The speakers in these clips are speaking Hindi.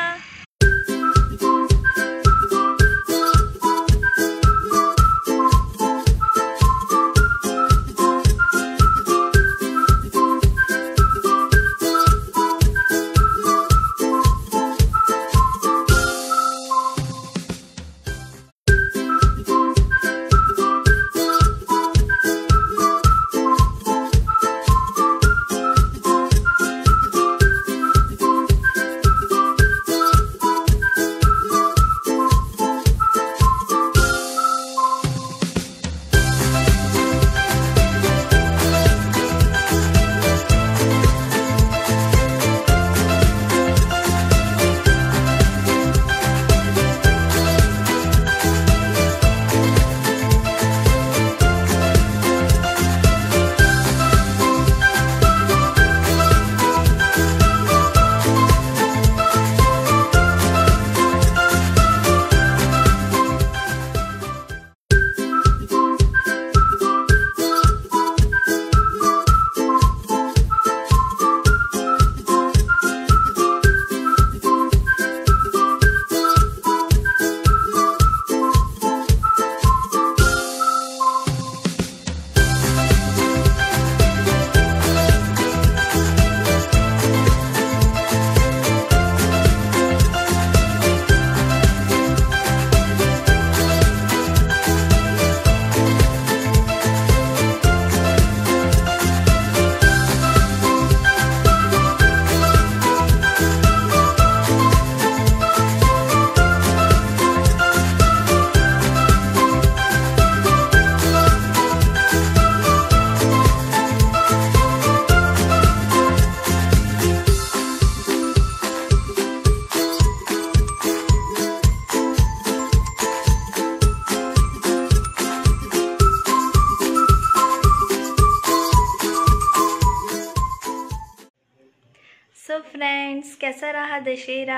सो फ्रेंड्स, कैसा रहा दशहरा?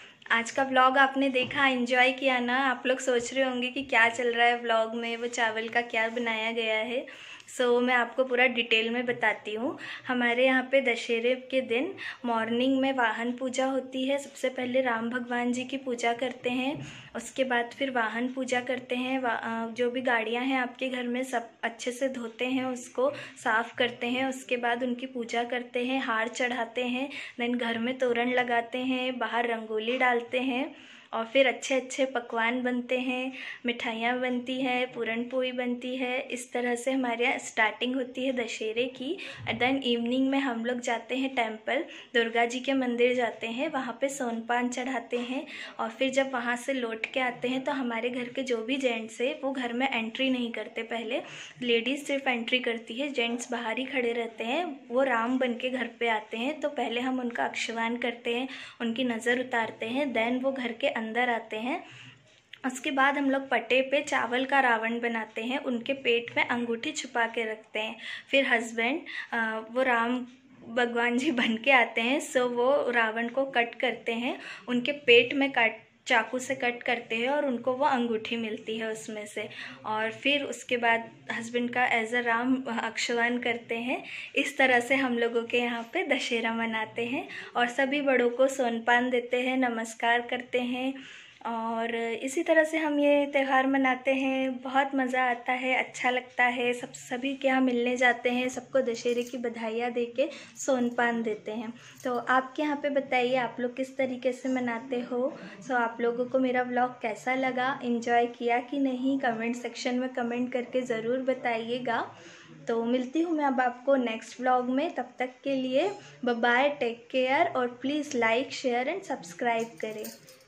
आज का व्लॉग आपने देखा, एंजॉय किया ना? आप लोग सोच रहे होंगे कि क्या चल रहा है व्लॉग में, वो चावल का क्या बनाया गया है। सो मैं आपको पूरा डिटेल में बताती हूँ। हमारे यहाँ पे दशहरे के दिन मॉर्निंग में वाहन पूजा होती है। सबसे पहले राम भगवान जी की पूजा करते हैं, उसके बाद फिर वाहन पूजा करते हैं। जो भी गाड़ियाँ हैं आपके घर में सब अच्छे से धोते हैं, उसको साफ़ करते हैं। उसके बाद उनकी पूजा करते हैं, हार चढ़ाते हैं, देन घर में तोरण लगाते हैं, बाहर रंगोली डालते हैं और फिर अच्छे अच्छे पकवान बनते हैं, मिठाइयाँ बनती हैं, पूरन पोली बनती है। इस तरह से हमारे यहाँ स्टार्टिंग होती है दशहरे की। एंड देन इवनिंग में हम लोग जाते हैं टेंपल, दुर्गा जी के मंदिर जाते हैं, वहाँ पे सोनपान चढ़ाते हैं। और फिर जब वहाँ से लौट के आते हैं तो हमारे घर के जो भी जेंट्स है वो घर में एंट्री नहीं करते। पहले लेडीज़ सिर्फ एंट्री करती है, जेंट्स बाहर ही खड़े रहते हैं। वो राम बन के घर पे आते हैं तो पहले हम उनका अक्षवान करते हैं, उनकी नज़र उतारते हैं, देन वो घर के अंदर आते हैं। उसके बाद हम लोग पटे पे चावल का रावण बनाते हैं, उनके पेट में अंगूठी छुपा के रखते हैं। फिर हस्बैंड वो राम भगवान जी बन के आते हैं, सो वो रावण को कट करते हैं, उनके पेट में चाकू से कट करते हैं और उनको वो अंगूठी मिलती है उसमें से। और फिर उसके बाद हस्बैंड का एज अ राम अक्षवान करते हैं। इस तरह से हम लोगों के यहाँ पे दशहरा मनाते हैं और सभी बड़ों को सोनपान देते हैं, नमस्कार करते हैं। और इसी तरह से हम ये त्यौहार मनाते हैं। बहुत मज़ा आता है, अच्छा लगता है। सभी के यहाँ मिलने जाते हैं, सबको दशहरे की बधाइयाँ दे के सोनपान देते हैं। तो आपके यहाँ पे बताइए आप लोग किस तरीके से मनाते हो। सो आप लोगों को मेरा व्लॉग कैसा लगा, एंजॉय किया कि नहीं, कमेंट सेक्शन में कमेंट करके ज़रूर बताइएगा। तो मिलती हूँ मैं अब आपको नेक्स्ट व्लॉग में। तब तक के लिए बाय बाय, टेक केयर और please like, share and subscribe करें।